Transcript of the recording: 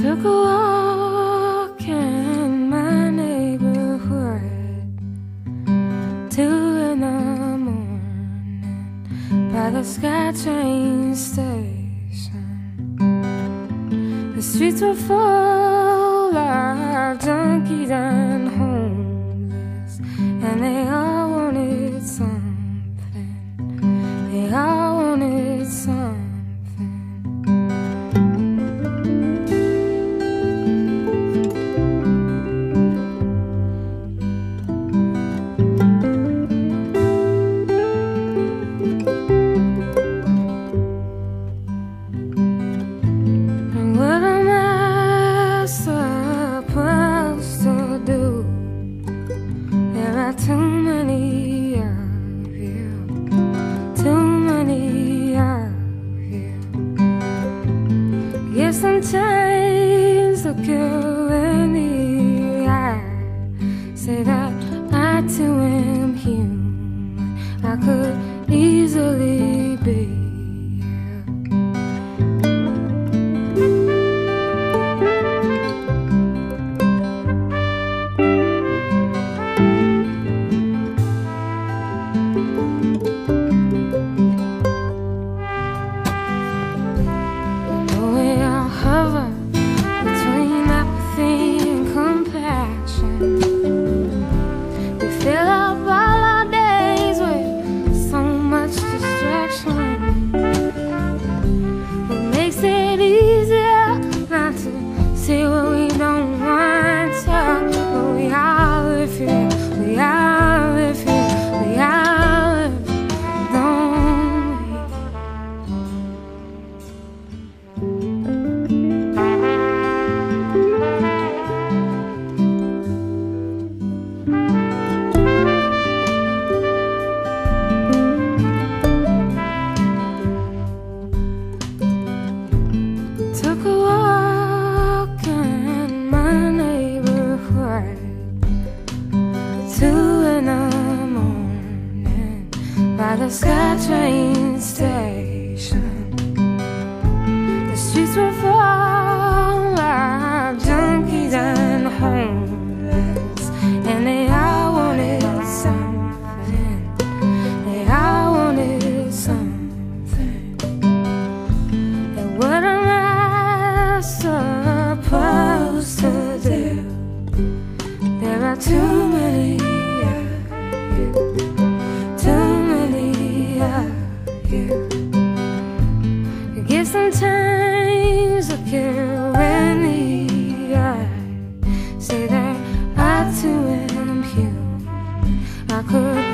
Took a walk in my neighborhood 2 in the morning by the SkyTrain station. The streets were full of junkies and homeless, and they all wanted something. They all wanted something. Too many of you, too many of you. Yes, sometimes look you in the eye, say that I too am human. I could easily be. Between apathy and compassion, we fill up all our days with so much distraction. It makes it easier not to see what we don't want to, but we all live here, we all live here, we all live, don't Took a walk in my neighborhood 2 in the morning by the SkyTrain station. The streets were full of junkies and homeless, and they all wanted something. They all wanted something. And what am I supposed to do? There are too many of you, too many of you. You get sometimes look you in the eye, say that I too am human. I could